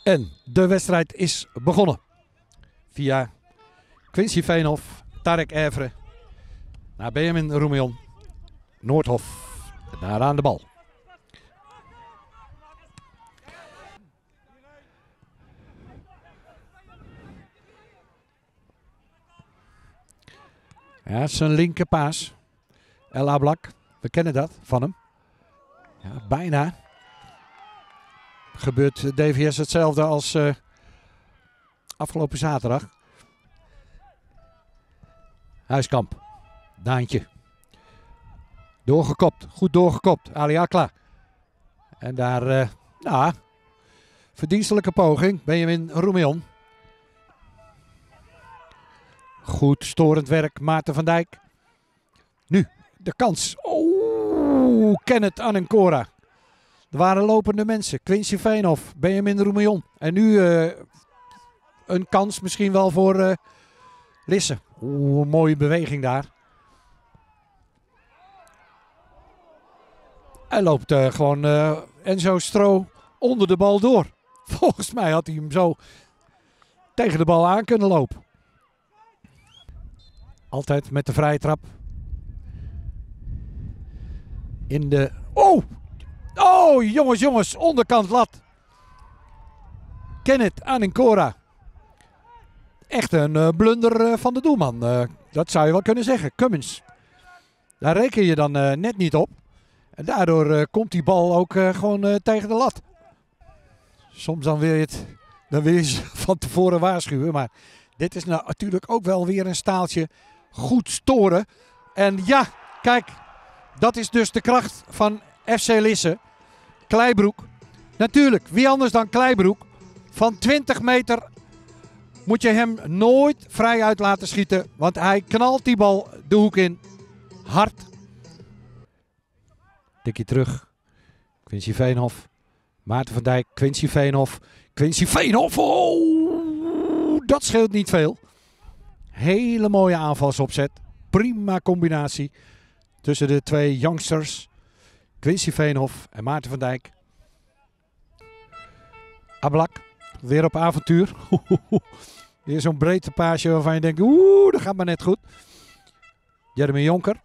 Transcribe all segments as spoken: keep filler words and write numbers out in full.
En de wedstrijd is begonnen. Via Quincy Veenhof, Tarek Evere, naar Benjamin Roemion, Noordhof, daar aan de bal. Ja, zijn linkerpaas. El Ablak, we kennen dat van hem. Ja, bijna. Gebeurt D V S hetzelfde als uh, afgelopen zaterdag. Huiskamp. Daantje. Doorgekopt. Goed doorgekopt. Ali Akla. En daar, uh, nou, verdienstelijke poging. Benjamin Roemion. Goed storend werk. Maarten van Dijk. Nu de kans. Oeh, Kenneth Anenkora. Er waren lopende mensen. Quincy Veenhof, Benjamin Roemion. En nu uh, een kans misschien wel voor uh, Lisse. Oeh, een mooie beweging daar. Hij loopt uh, gewoon uh, Enzo Stro onder de bal door. Volgens mij had hij hem zo tegen de bal aan kunnen lopen. Altijd met de vrije trap. In de... Oh! Oh, jongens, jongens. Onderkant lat. Kenneth Anenkora. Echt een uh, blunder uh, van de doelman. Uh, dat zou je wel kunnen zeggen. Cummins. Daar reken je dan uh, net niet op. En daardoor uh, komt die bal ook uh, gewoon uh, tegen de lat. Soms dan wil je het dan wil je ze van tevoren waarschuwen. Maar dit is nou natuurlijk ook wel weer een staaltje goed storen. En ja, kijk. Dat is dus de kracht van F C Lisse. Kleibroek. Natuurlijk, wie anders dan Kleibroek. Van twintig meter moet je hem nooit vrij uit laten schieten. Want hij knalt die bal de hoek in. Hard. Tikje terug. Quincy Veenhof. Maarten van Dijk. Quincy Veenhof. Quincy Veenhof. Oh, dat scheelt niet veel. Hele mooie aanvalsopzet. Prima combinatie tussen de twee youngsters. Quincy Veenhof en Maarten van Dijk. Ablak. Weer op avontuur. Weer zo'n breedte paasje waarvan je denkt, oeh, dat gaat maar net goed. Jeremy Jonker.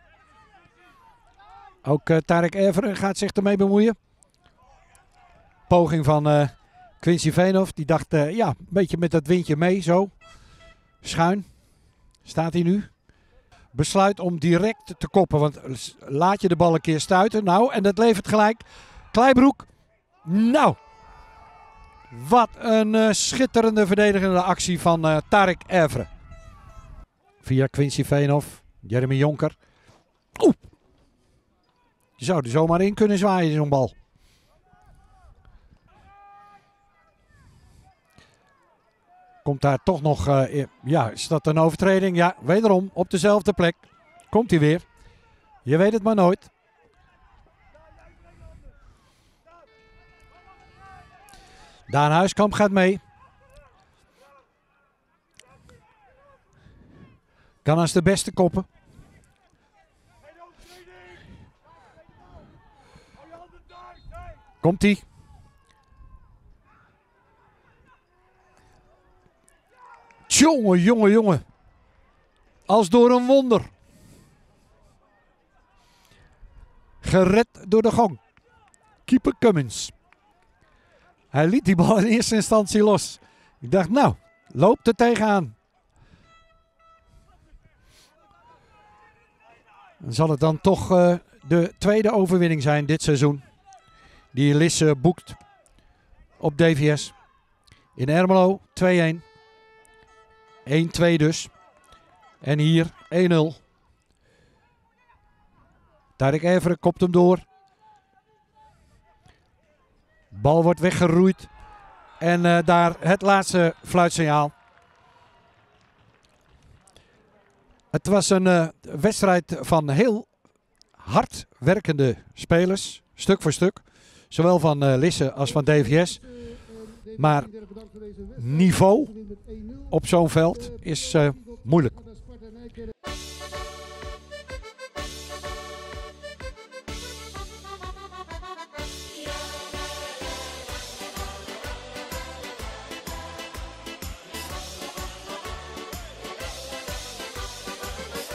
Ook uh, Tarek Evere gaat zich ermee bemoeien. Poging van uh, Quincy Veenhof. Die dacht, uh, ja, een beetje met dat windje mee, zo. Schuin. Staat hij nu. Besluit om direct te koppen, want laat je de bal een keer stuiten. Nou, en dat levert gelijk. Kleibroek. Nou. Wat een uh, schitterende verdedigende actie van uh, Tarek Evere. Via Quincy Veenhof. Jeremy Jonker. Oeh. Je zou er zomaar in kunnen zwaaien, zo'n bal. Komt daar toch nog, uh, ja, is dat een overtreding? Ja, wederom op dezelfde plek. Komt hij weer. Je weet het maar nooit. Daan Huiskamp gaat mee. Kan als de beste koppen. Komt hij. Jongen, jongen, jongen. Als door een wonder. Gered door de gong. Keeper Cummins. Hij liet die bal in eerste instantie los. Ik dacht, nou, loopt er tegenaan. Dan zal het dan toch uh, de tweede overwinning zijn dit seizoen. Die Lisse boekt op D V S. In Ermelo twee-een. één-twee dus. En hier één nul. Tarek Evere kopt hem door. Bal wordt weggeroeid. En uh, daar het laatste fluitsignaal. Het was een uh, wedstrijd van heel hard werkende spelers. Stuk voor stuk. Zowel van uh, Lisse als van D V S. Maar niveau op zo'n veld is uh, moeilijk.